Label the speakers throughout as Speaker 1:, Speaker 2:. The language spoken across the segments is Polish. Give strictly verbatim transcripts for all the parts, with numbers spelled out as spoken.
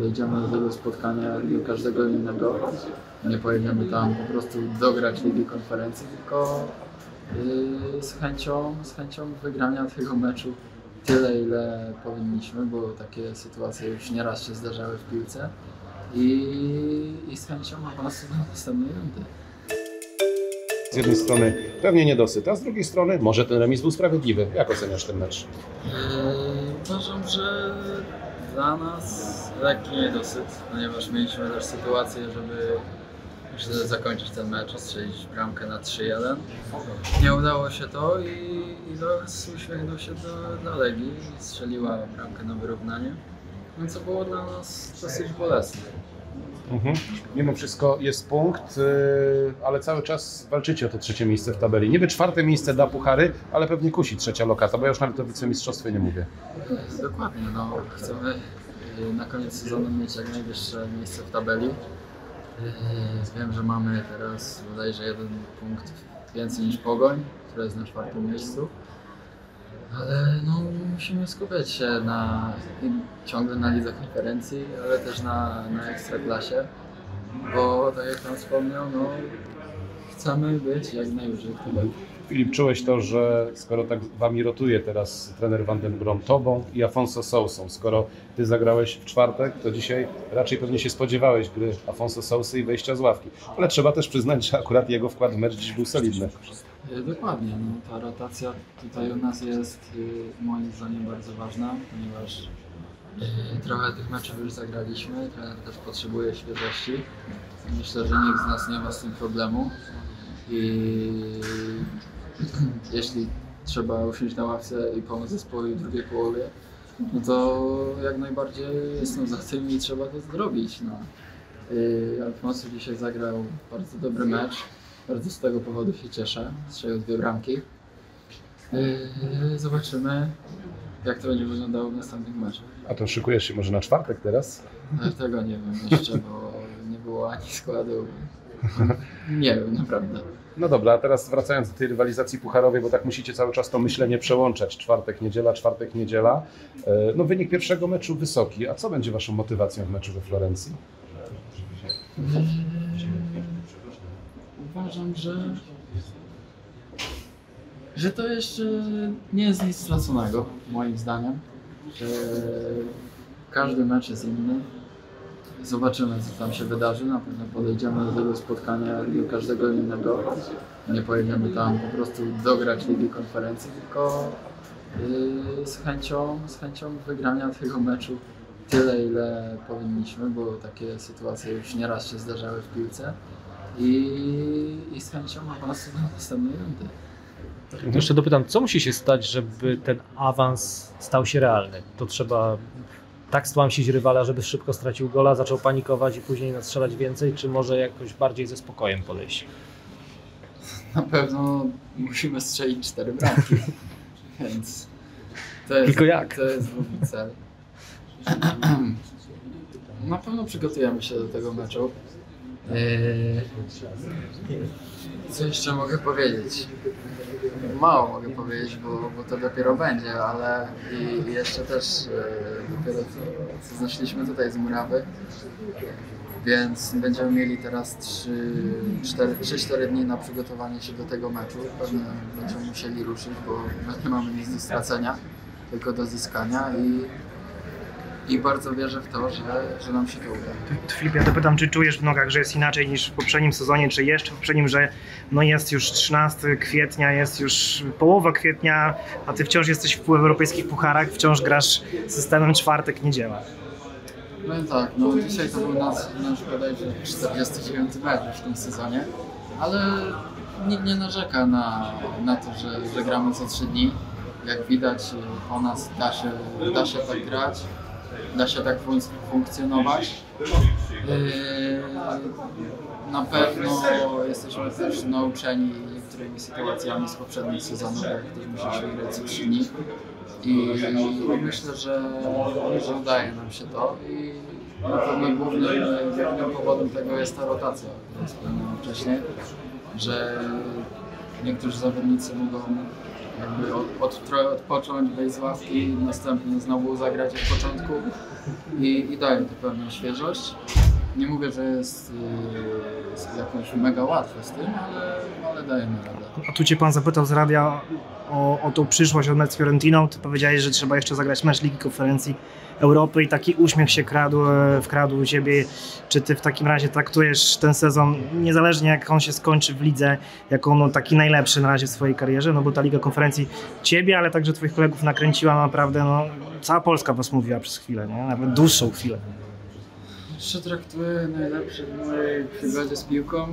Speaker 1: podejdziemy do tego spotkania jak do każdego innego. Nie pojedziemy tam po prostu dograć Ligi Konferencji, tylko yy, z, chęcią, z chęcią wygrania tego meczu tyle, ile powinniśmy, bo takie sytuacje już nieraz się zdarzały w piłce i, i z chęcią awansu do następnej rundy.
Speaker 2: Z jednej strony pewnie niedosyt, a z drugiej strony może ten remis był sprawiedliwy. Jak oceniasz ten mecz?
Speaker 1: Yy, uważam, że dla nas lekki niedosyt, ponieważ mieliśmy też sytuację, żeby myślę, zakończyć ten mecz, strzelić bramkę na trzy jeden. Nie udało się to i, i los uśmiechnął się do, do Legii i strzeliła bramkę na wyrównanie, no co było dla nas dosyć bolesne.
Speaker 2: Mhm. Mimo wszystko jest punkt, yy, ale cały czas walczycie o to trzecie miejsce w tabeli. Niby czwarte miejsce da puchary, ale pewnie kusi trzecia lokata, bo ja już nawet o wicemistrzostwie nie mówię.
Speaker 1: Dokładnie, no chcemy yy, na koniec sezonu mieć jak najwyższe miejsce w tabeli. Yy, wiem, że mamy teraz bodajże jeden punkt więcej niż Pogoń, która jest na czwartym miejscu. Ale no, musimy skupiać się na, ciągle na Lidze Konferencji, ale też na, na Ekstraklasie, bo tak jak Pan wspomniał, no, chcemy być jak najwyżej w tabeli.
Speaker 2: Filip, czułeś to, że skoro tak wami rotuje teraz trener Van den Brom, tobą i Afonso Sousą, skoro ty zagrałeś w czwartek, to dzisiaj raczej pewnie się spodziewałeś gry Afonso Sousy i wejścia z ławki. Ale trzeba też przyznać, że akurat jego wkład w mecz dziś był solidny.
Speaker 1: Dokładnie, no, ta rotacja tutaj u nas jest moim zdaniem bardzo ważna, ponieważ trochę tych meczów już zagraliśmy, trener też potrzebuje świeżości. Myślę, że nikt z nas nie ma z tym problemu i jeśli trzeba usiąść na ławce i pomóc zespołowi w drugiej połowie, no to jak najbardziej jestem za tym i trzeba to zrobić. No. Alfonso dzisiaj zagrał bardzo dobry mecz. Bardzo z tego powodu się cieszę. Strzelił dwie bramki. Zobaczymy, jak to będzie wyglądało w następnych meczach.
Speaker 2: A to szykujesz się może na czwartek teraz?
Speaker 1: Ja tego nie wiem jeszcze, bo nie było ani składu. Nie wiem, naprawdę.
Speaker 2: No dobra, a teraz wracając do tej rywalizacji pucharowej, bo tak musicie cały czas to myślenie przełączać. Czwartek, niedziela, czwartek, niedziela. No wynik pierwszego meczu wysoki. A co będzie waszą motywacją w meczu we Florencji?
Speaker 1: Uważam, że, że to jeszcze nie jest nic straconego, moim zdaniem. Że każdy mecz jest inny. Zobaczymy, co tam się wydarzy. Na pewno podejdziemy do tego spotkania jak do każdego innego. Nie pojedziemy tam po prostu dograć Ligi Konferencji, tylko yy, z, chęcią, z chęcią wygrania tego meczu tyle, ile powinniśmy, bo takie sytuacje już nieraz się zdarzały w piłce. I, i z chęcią awansu do następnej rundy.
Speaker 3: Jeszcze dopytam, co musi się stać, żeby ten awans stał się realny? To trzeba tak stłamsić rywala, żeby szybko stracił gola, zaczął panikować i później nastrzelać więcej, czy może jakoś bardziej ze spokojem podejść?
Speaker 1: Na pewno musimy strzelić cztery bramki, więc to jest,
Speaker 3: Tylko jak?
Speaker 1: To jest drugi cel. Na pewno przygotujemy się do tego meczu. Co jeszcze mogę powiedzieć? Mało mogę powiedzieć, bo, bo to dopiero będzie, ale i, i jeszcze też dopiero co, co zeszliśmy tutaj z murawy, więc będziemy mieli teraz trzy cztery dni na przygotowanie się do tego meczu. Pewnie będziemy musieli ruszyć, bo nie mamy nic do stracenia, tylko do zyskania i I bardzo wierzę w to, że, że nam się to uda.
Speaker 4: Filip, ja dopytam, czy czujesz w nogach, że jest inaczej niż w poprzednim sezonie, czy jeszcze w poprzednim, że no jest już trzynastego kwietnia, jest już połowa kwietnia, a ty wciąż jesteś w europejskich pucharach, wciąż grasz systemem czwartek, niedziela.
Speaker 1: No tak, no dzisiaj to był nasz, nasz bodajże czterdziesty dziewiąty mecz w tym sezonie, ale nikt nie narzeka na, na to, że, że gramy co trzy dni. Jak widać po nas da się, da się tak grać. Da się tak fun funkcjonować. Yy, na pewno jesteśmy też nauczeni niektórymi sytuacjami z poprzednich sezonów, jak też musieliśmy grać co trzy dni. I, I myślę, że, że udaje nam się to. I na pewno głównym, głównym powodem tego jest ta rotacja, którą wspomniałem wcześniej, że niektórzy zawodnicy mogą jakby od, od, trochę odpocząć, wejść z ławki, następnie znowu zagrać od początku i, i daje to pewną świeżość. Nie mówię, że jest, yy, jest jakoś mega łatwe z tym, ale, ale dajemy radę.
Speaker 4: A tu cię pan zapytał z radia o, o tą przyszłość od mecz z Fiorentiną. Ty powiedziałeś, że trzeba jeszcze zagrać mecz Ligi Konferencji Europy i taki uśmiech się kradł, wkradł u ciebie. Czy ty w takim razie traktujesz ten sezon, niezależnie jak on się skończy w lidze, jako no, taki najlepszy na razie w swojej karierze? No bo ta Liga Konferencji ciebie, ale także twoich kolegów nakręciła naprawdę, no cała Polska was mówiła przez chwilę, nie? Nawet dłuższą chwilę.
Speaker 1: Czy traktuję najlepszy w mojej przygodzie z piłką?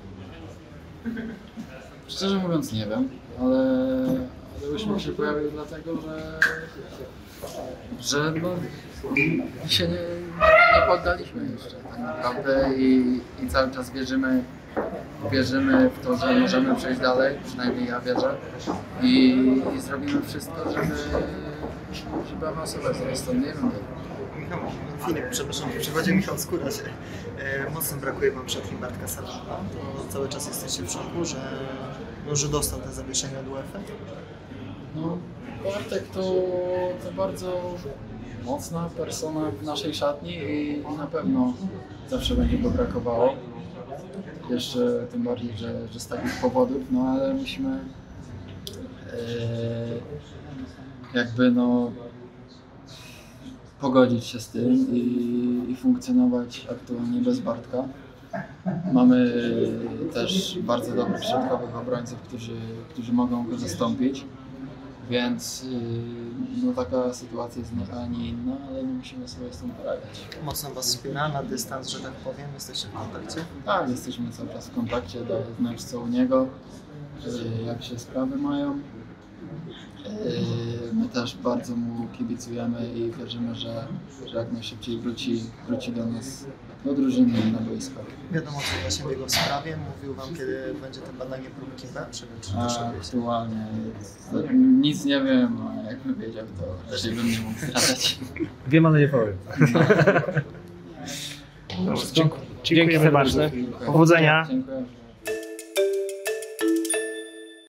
Speaker 1: Szczerze mówiąc nie wiem, ale, ale uśmiech się pojawił dlatego, że, że no, się nie, nie poddaliśmy jeszcze tak naprawdę i, i cały czas wierzymy, wierzymy w to, że możemy przejść dalej, przynajmniej ja wierzę i, i zrobimy wszystko, żeby, żeby awansować z stąd, nie wiem.
Speaker 5: Michał, Filip, przepraszam, w przychodzie Michał Skóraś. E, mocno brakuje wam przed nim Bartka Salama. To cały czas jesteście w szoku, że, no, że dostał te zawieszenie od UEFA?
Speaker 1: No, Bartek to, to bardzo mocna persona w naszej szatni i, i na pewno zawsze będzie go brakowało. Jeszcze tym bardziej, że, że z takich powodów, no ale musimy e, jakby no pogodzić się z tym i, i funkcjonować aktualnie bez Bartka. Mamy też bardzo dobrych środkowych obrońców, którzy, którzy mogą go zastąpić, więc no, taka sytuacja jest nie, a nie inna, ale my musimy sobie z tym poradzić.
Speaker 5: Mocno was wspiera na dystans, że tak powiem? Jesteście w kontakcie?
Speaker 1: Tak, jesteśmy cały czas w kontakcie, daję znać co u niego, jak się sprawy mają. My też bardzo mu kibicujemy i wierzymy, że, że jak najszybciej wróci, wróci do nas, do drużyny na boisko.
Speaker 5: Wiadomo co właśnie w jego sprawie. Mówił wam, kiedy będzie to badanie próbki B? Czy
Speaker 1: A aktualnie nic nie wiem, a jakbym wiedział, to raczej bym nie mógł zdradzać.
Speaker 3: Wiem, ale nie powiem.
Speaker 4: Dziękujemy bardzo. Powodzenia.
Speaker 1: Dziękuję.